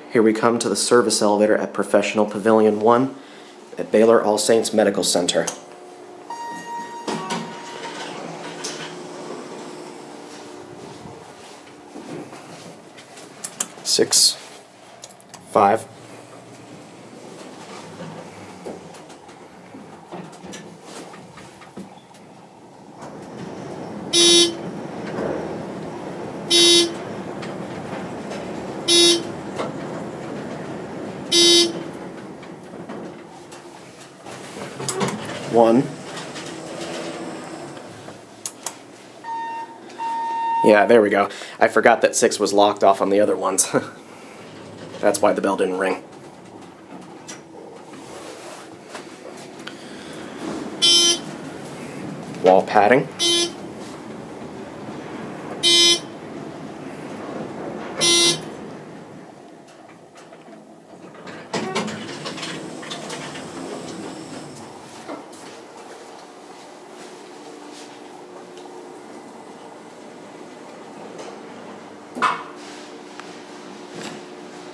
Here we come to the service elevator at Professional Pavilion 1 at Baylor All Saints Medical Center. Six, five. One. Yeah, there we go. I forgot that 6 was locked off on the other ones. That's why the bell didn't ring. Wall padding.